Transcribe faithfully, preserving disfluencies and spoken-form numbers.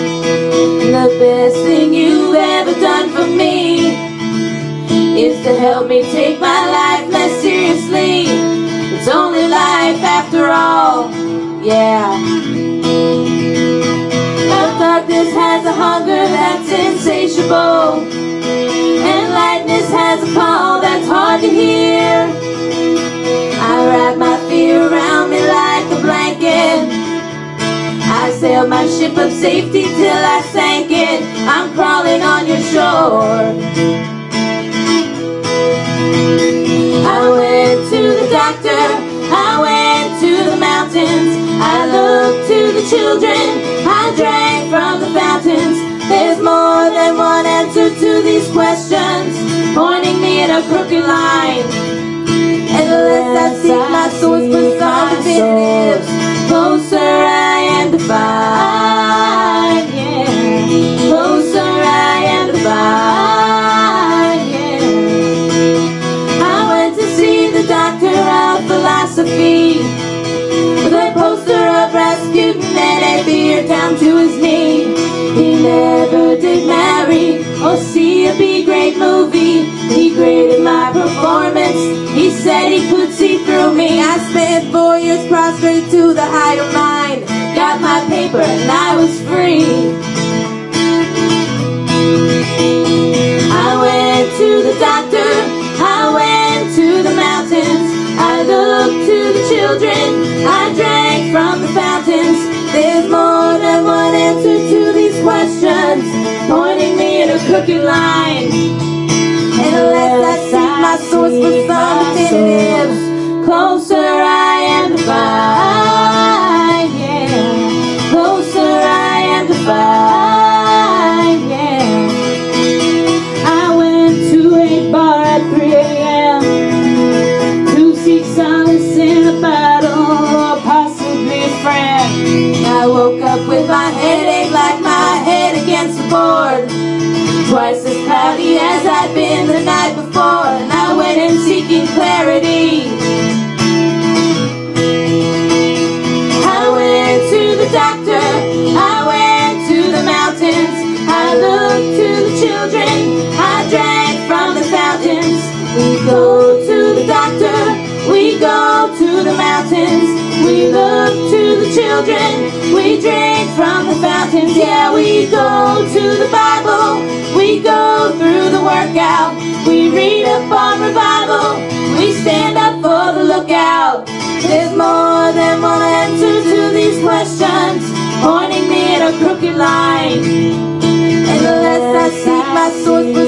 The best thing you've ever done for me is to help me take my life less seriously. It's only life after all, yeah. But darkness has a hunger that's insatiable, and lightness has a call that's hard to hear. I wrap my fear around me like a blanket. I sailed my ship of safety till I sank it. I'm crawling on your shore. I went to the doctor, I went to the mountains, I looked to the children, I drank from the fountains. There's more than one answer to these questions, pointing me in a crooked line. And the less I seek my source for some definitives, closer I am to find, yeah. Closer I am to find, yeah. I went to see the doctor of philosophy with a poster of Rasputin and a beard down to his knee. He never did marry or see a B-grade movie. He graded my performance. He said he could see through me. I spent four years prostrate to the higher mind. Got my paper and I was free. I went to the doctor, I went to the mountains, I looked to the children, I drank from the fountains. There's more than one answer to these questions, pointing me in a crooked line. And unless I seek my source for some definitives, closer I am to find, yeah. Closer I am to find, yeah. I went to a bar at three A M to seek solace in a battle or possibly a friend. I woke up with my headache like my head against the board, twice as cloudy as I'd been the night before, and I went in seeking clarity. I went to the doctor, I went to the mountains, I looked to the children, I drank from the fountains. We go to the doctor, we go to the mountains, we look to the children, we drink from the fountains. Yeah, we go to the Bible, we go through the workout, we read up on revival, we stand up for the lookout. There's more than one answer to these questions, pointing me in a crooked line. And the less I seek my source for